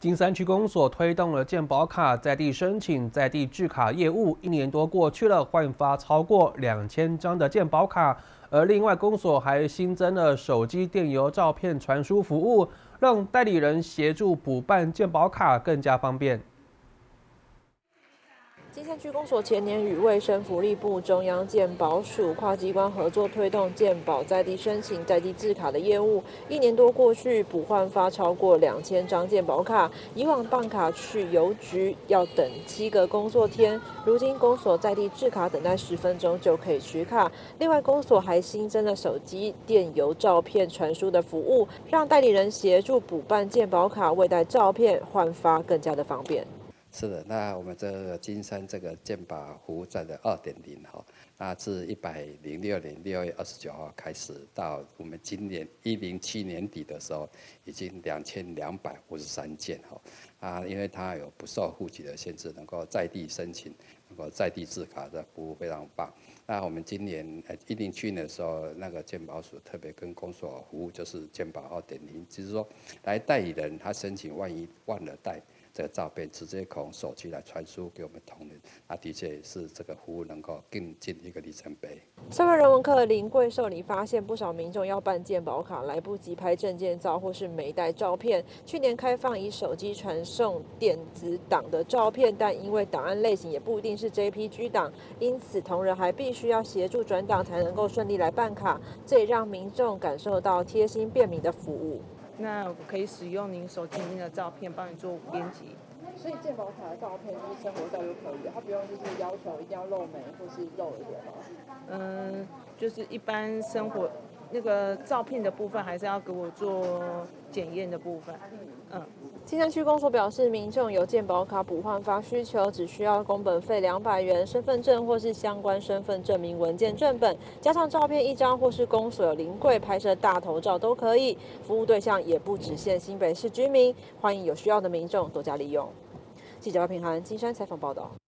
金山区公所推动了健保卡在地申请、在地制卡业务，1年多过去了，换发超过2000张的健保卡。而另外，公所还新增了手机电邮照片传输服务，让代理人协助补办健保卡更加方便。 金山区公所前年与卫生福利部、中央健保署跨机关合作推动健保在地申请、在地制卡的业务，1年多过去，补换发超过2000张健保卡。以往办卡去邮局要等7个工作天，如今公所在地制卡等待10分钟就可以取卡。另外，公所还新增了手机电邮照片传输的服务，让代理人协助补办健保卡，未带照片换发更加的方便。 是的，那我们这个金山这个健保服务站的2.0哈，那自106年6月29号开始，到我们今年107年底的时候，已经2253件哈。因为它有不受户籍的限制，能够在地申请，能够在地制卡的服务非常棒。那我们今年107年的时候，那个健保署特别跟公所服务，就是健保2.0，就是说来代理人他申请万一忘了带这个照片，直接从手机来传输给我们同仁，那的确也是这个服务能够更进一个里程碑。 社会人文课临柜受理发现，不少民众要办健保卡，来不及拍证件照或是没带照片。去年开放以手机传送电子档的照片，但因为档案类型也不一定是 JPG 档，因此同仁还必须要协助转档才能够顺利来办卡，这也让民众感受到贴心便民的服务。 那我可以使用您手机里面的照片帮你做编辑， 所以健保卡的照片就是生活照就可以了，它不用就是要求一定要露眉或是露脸吗？ 就是一般生活那个照片的部分，还是要给我做检验的部分。 金山区公所表示，民众有健保卡补换发需求，只需要工本费200元，身份证或是相关身份证明文件正本，加上照片1张，或是公所有临柜拍摄大头照都可以。服务对象也不只限新北市居民，欢迎有需要的民众多加利用。记者姚平涵金山采访报道。